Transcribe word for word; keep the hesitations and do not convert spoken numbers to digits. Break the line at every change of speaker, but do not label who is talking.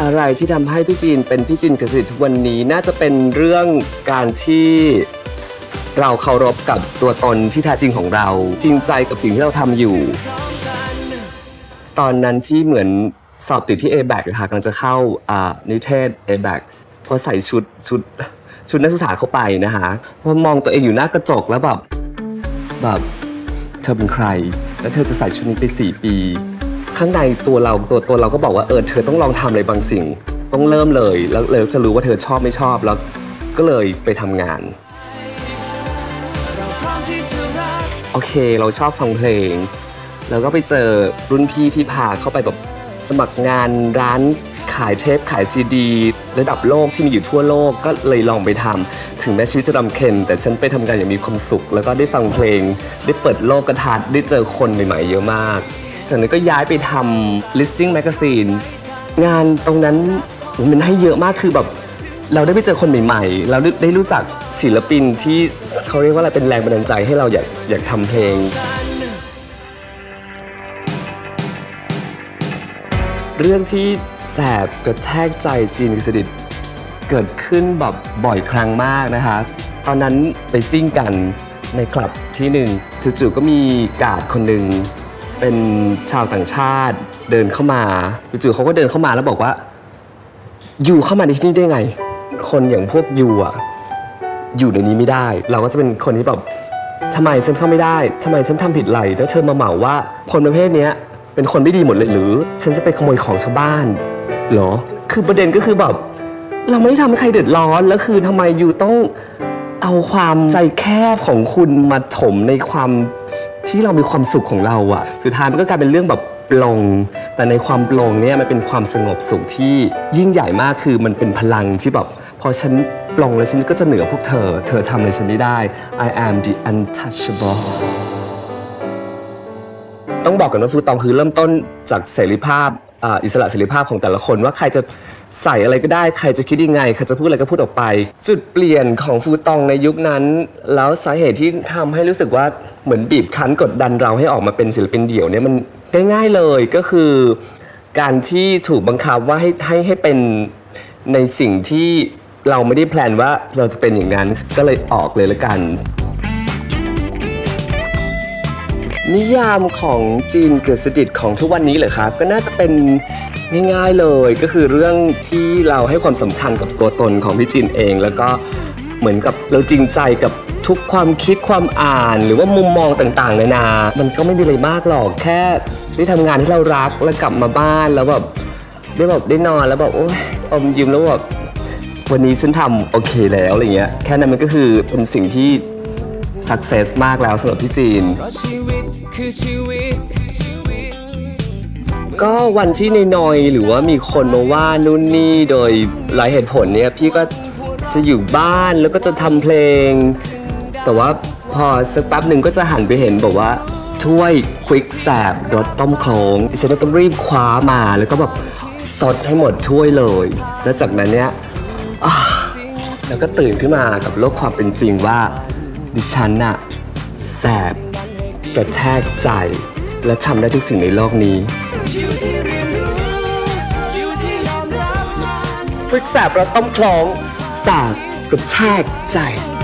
อะไรที่ทำให้พี่จีนเป็นพี่จีนเกษตรทุกวันนี้น่าจะเป็นเรื่องการที่เราเคารพกับตัวตนที่แท้จริงของเราจริงใจกับสิ่งที่เราทำอยู่ตอนนั้นที่เหมือนสอบติดที่ เอ แบค ค่ะกำลังจะเข้านิเทศ เอ แบค พอใส่ชุดชุดชุดนักศึกษาเข้าไปนะคะพอมองตัวเองอยู่หน้ากระจกแล้วแบบแบบเธอเป็นใครแล้วเธอจะใส่ชุดนี้ไปสี่ปีข้างในตัวเราตัวตัวเราก็บอกว่าเออเธอต้องลองทำอะไรบางสิ่งต้องเริ่มเลยแล้วเลยจะรู้ว่าเธอชอบไม่ชอบแล้วก็เลยไปทำงานโอเคเราชอบฟังเพลงแล้วก็ไปเจอรุ่นพี่ที่พาเข้าไปแบบสมัครงานร้านขายเทปขายซีดีระดับโลกที่มีอยู่ทั่วโลกก็เลยลองไปทำถึงแม้ชีวิตจะรำเค็ญแต่ฉันไปทำงานอย่างมีความสุขแล้วก็ได้ฟังเพลงได้เปิดโลกทัศน์ได้เจอคนใหม่ๆเยอะมากจากนั้นก็ย้ายไปทำ listing magazine งานตรงนั้นมันให้เยอะมากคือแบบเราได้ไปเจอคนใหม่ๆเราได้รู้จักศิลปินที่เขาเรียกว่าอะไรเป็นแรงบันดาลใจให้เราอยากอยากทำเพลงเรื่องที่แสบกระแทกใจจีนกฤษฎิตเกิดขึ้นแบบบ่อยครั้งมากนะคะตอนนั้นไปซิ่งกันในคลับที่หนึ่งจู่ๆก็มีการ์ดคนหนึ่งเป็นชาวต่างชาติเดินเข้ามาจู่ๆเขาก็เดินเข้ามาแล้วบอกว่าอยู่เข้ามาในที่นี่ได้ไงคนอย่างพวกยูอ่ะอยู่ในนี้ไม่ได้เราก็จะเป็นคนที่แบบทำไมฉันเข้าไม่ได้ทำไมฉันทำผิดอะไรแล้วเธอมาเหมาว่าคนประเภทนี้เป็นคนไม่ดีหมดเลยหรือฉันจะไปขโมยของชาวบ้านเหรอคือประเด็นก็คือแบบเราไม่ได้ทำให้ใครเดือดร้อนแล้วคือทำไมยูต้องเอาความใจแคบของคุณมาถมในความที่เรามีความสุขของเราอะสุดท้ายมันก็กลายเป็นเรื่องแบบปลงแต่ในความปลงเนี่ยมันเป็นความสงบสุขที่ยิ่งใหญ่มากคือมันเป็นพลังที่แบบพอฉันปลงแล้วฉันก็จะเหนือพวกเธอเธอทำอะไรฉันไม่ได้ I am the untouchableต้องบอกกันว่าฟูตองคือเริ่มต้นจากเสรีภาพอิสระเสรีภาพของแต่ละคนว่าใครจะใส่อะไรก็ได้ใครจะคิดยังไงใครจะพูดอะไรก็พูดออกไปจุดเปลี่ยนของฟูตองในยุคนั้นแล้วสาเหตุที่ทำให้รู้สึกว่าเหมือนบีบคั้นกดดันเราให้ออกมาเป็นศิลปินเดี่ยวเนี่ยมันง่ายๆเลยก็คือการที่ถูกบังคับว่าให้ให้ให้เป็นในสิ่งที่เราไม่ได้แพลนว่าเราจะเป็นอย่างนั้นก็เลยออกเลยละกันนิยามของจีนเกษดิตของทุกวันนี้เหรอครับก็น่าจะเป็นง่ายๆเลยก็คือเรื่องที่เราให้ความสำคัญกับตัวตนของพี่จีนเองแล้วก็เหมือนกับเราจริงใจกับทุกความคิดความอ่านหรือว่ามุมมองต่างๆนานามันก็ไม่มีอะไรมากหรอกแค่ได้ทำงานที่เรารักแล้วกลับมาบ้านแล้วแบบได้แบบได้นอนแล้วแบบโอ้ยอมยิ้มแล้วแบบวันนี้ฉันทำโอเคแล้วอะไรเงี้ยแค่นั้นมันก็คือเป็นสิ่งที่success มากแล้วสำหรับพี่จีนก็วันที่นอยๆหรือว่ามีคนมาว่านู่นนี่โดยหลายเหตุผลเนี่ยพี่ก็จะอยู่บ้านแล้วก็จะทำเพลงแต่ว่าพอสักแป๊บหนึ่งก็จะหันไปเห็นบอกว่าถ้วยควิกแสบรสต้มโคลงดิฉันต้องรีบคว้ามาแล้วก็แบบสดให้หมดถ้วยเลยแล้วจากนั้นเนี่ยแล้วก็ตื่นขึ้นมากับโลกความเป็นจริงว่าดิฉันน่ะแสบกระแทกใจและทำได้ทุกสิ่งในโลกนี้พริกแสบรสต้มโคลงแสบกระแทกใจ